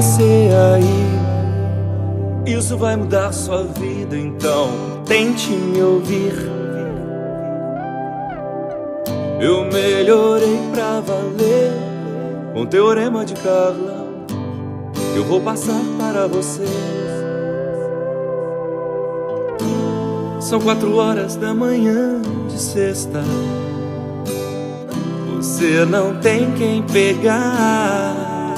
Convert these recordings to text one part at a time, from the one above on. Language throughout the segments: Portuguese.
você aí. Isso vai mudar sua vida, então tente me ouvir. Eu melhorei pra valer com o teorema de Carla. Eu vou passar para você. São 4 horas da manhã de sexta. Você não tem quem pegar.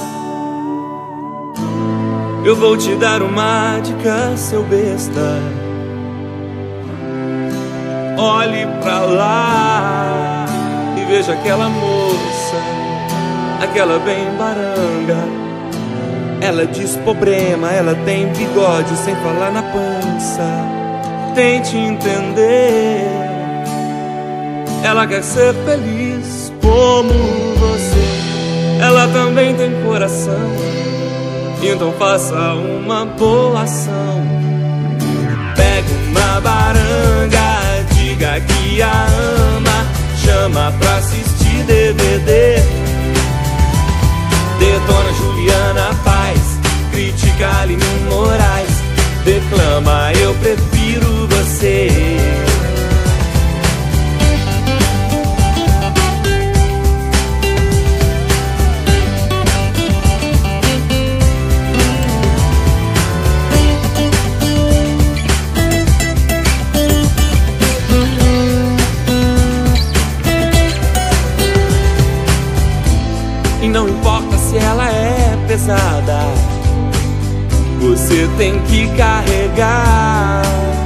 Eu vou te dar uma dica, seu besta. Olhe pra lá e veja aquela moça, aquela bem baranga. Ela diz problema, ela tem bigode sem falar na pança. Tente entender. Ela quer ser feliz como você. Ela também tem coração, então faça uma boa ação. Pega uma baranga, diga que a ama, chama pra assistir DVD. Detona Juliana Paz, critica Aline Moraes, declama eu prefiro você. E não importa se ela é pesada, você tem que carregar.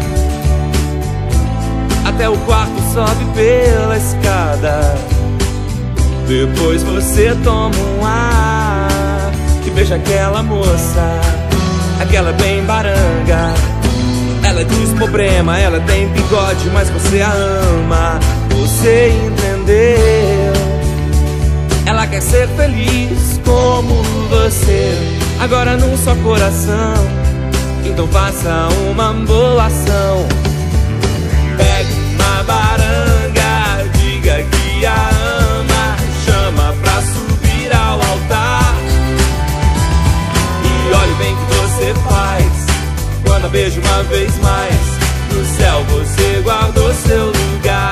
Até o quarto sobe pela escada. Depois você toma um ar e veja aquela moça, aquela bem baranga. Ela diz problema, ela tem bigode, mas você a ama. Você entendeu? Ela quer ser feliz como você, agora num só coração. Então faça uma boa ação. Pegue uma baranga, diga que a ama, chama pra subir ao altar. E olhe bem o que você faz quando a beija uma vez mais. No céu você guardou seu lugar.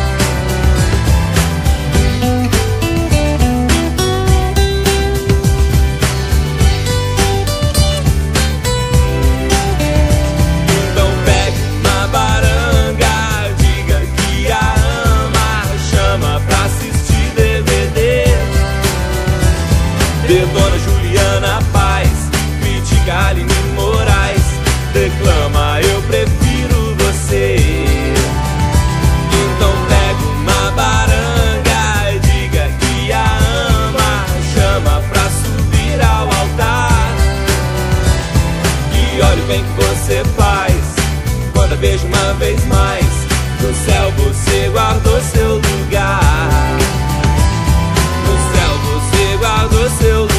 Detona Juliana Paz, critica Aline Moraes, declama eu prefiro você. Então pega uma baranga, diga que a ama, chama pra subir ao altar. E olhe bem o que você faz quando a beija uma vez mais. No céu você guardou seu lugar. No céu você guardou seu lugar.